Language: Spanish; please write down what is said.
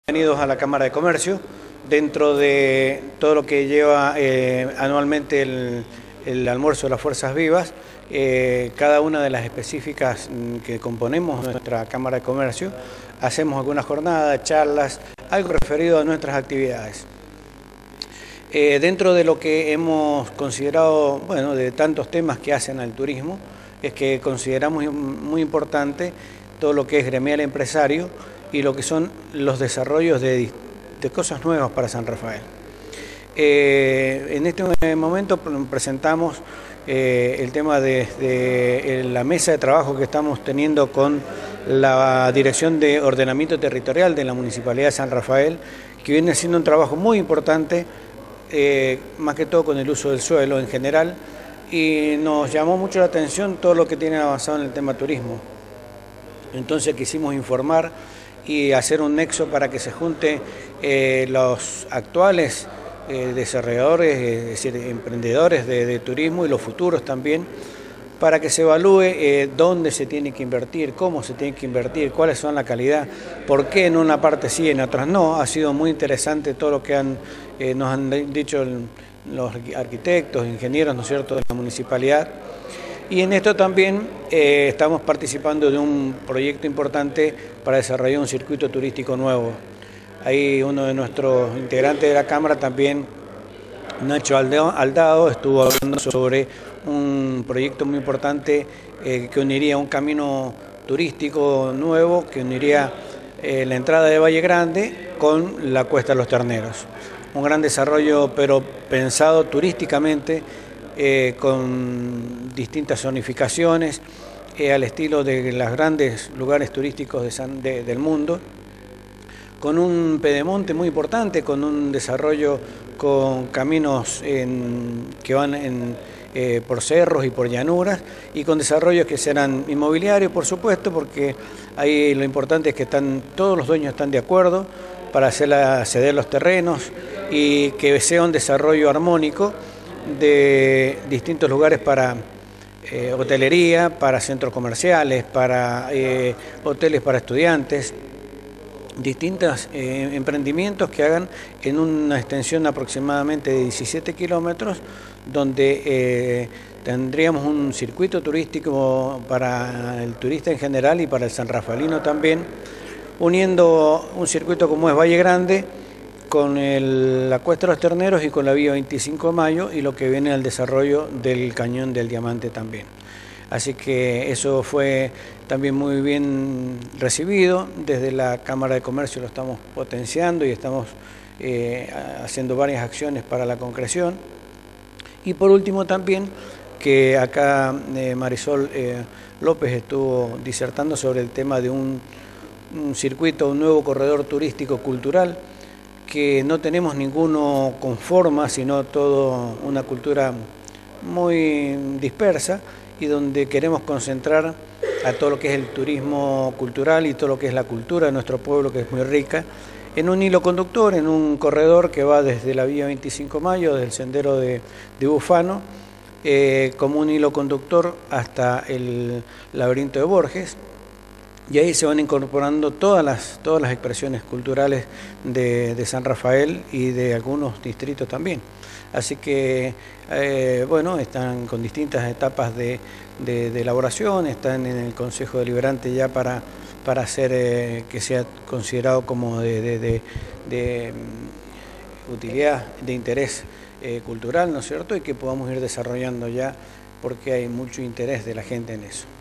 Bienvenidos a la Cámara de Comercio. Dentro de todo lo que lleva anualmente el almuerzo de las Fuerzas Vivas, cada una de las específicas que componemos nuestra Cámara de Comercio, hacemos algunas jornadas, charlas, algo referido a nuestras actividades. Dentro de lo que hemos considerado, bueno, de tantos temas que hacen al turismo, es que consideramos muy importante todo lo que es gremial empresario y lo que son los desarrollos de cosas nuevas para San Rafael. En este momento presentamos el tema de la mesa de trabajo que estamos teniendo con la Dirección de Ordenamiento Territorial de la Municipalidad de San Rafael, que viene haciendo un trabajo muy importante, más que todo con el uso del suelo en general, y nos llamó mucho la atención todo lo que tiene avanzado en el tema turismo. Entonces quisimos informar y hacer un nexo para que se junten los actuales desarrolladores, es decir, emprendedores de turismo y los futuros también, para que se evalúe dónde se tiene que invertir, cómo se tiene que invertir, cuáles son la calidad, por qué en una parte sí, en otras no. Ha sido muy interesante todo lo que nos han dicho los arquitectos, ingenieros, ¿no es cierto?, de la municipalidad. Y en esto también estamos participando de un proyecto importante para desarrollar un circuito turístico nuevo. Ahí uno de nuestros integrantes de la Cámara también, Nacho Aldao, estuvo hablando sobre un proyecto muy importante que uniría un camino turístico nuevo, que uniría la entrada de Valle Grande con la Cuesta de los Terneros. Un gran desarrollo, pero pensado turísticamente, con distintas zonificaciones, al estilo de los grandes lugares turísticos del mundo, con un pedemonte muy importante, con un desarrollo con caminos que van por cerros y por llanuras, y con desarrollos que serán inmobiliarios, por supuesto, porque ahí lo importante es que todos los dueños están de acuerdo para ceder los terrenos y que sea un desarrollo armónico de distintos lugares para hotelería, para centros comerciales, para hoteles para estudiantes, distintos emprendimientos que hagan en una extensión aproximadamente de 17 kilómetros, donde tendríamos un circuito turístico para el turista en general y para el sanrafaelino también, uniendo un circuito como es Valle Grande con la Cuesta de los Terneros y con la vía 25 de Mayo y lo que viene al desarrollo del Cañón del Diamante también. Así que eso fue también muy bien recibido. Desde la Cámara de Comercio lo estamos potenciando y estamos haciendo varias acciones para la concreción. Y por último también, que acá Marisol López estuvo disertando sobre el tema de un circuito, un nuevo corredor turístico cultural, que no tenemos ninguno con forma, sino todo una cultura muy dispersa, y donde queremos concentrar a todo lo que es el turismo cultural y todo lo que es la cultura de nuestro pueblo, que es muy rica, en un hilo conductor, en un corredor que va desde la vía 25 de Mayo, desde el sendero de Bufano, como un hilo conductor hasta el laberinto de Borges. Y ahí se van incorporando todas las expresiones culturales de San Rafael y de algunos distritos también. Así que, bueno, están con distintas etapas de elaboración, están en el Consejo Deliberante ya para hacer que sea considerado como de utilidad, de interés cultural, ¿no es cierto? Y que podamos ir desarrollando ya, porque hay mucho interés de la gente en eso.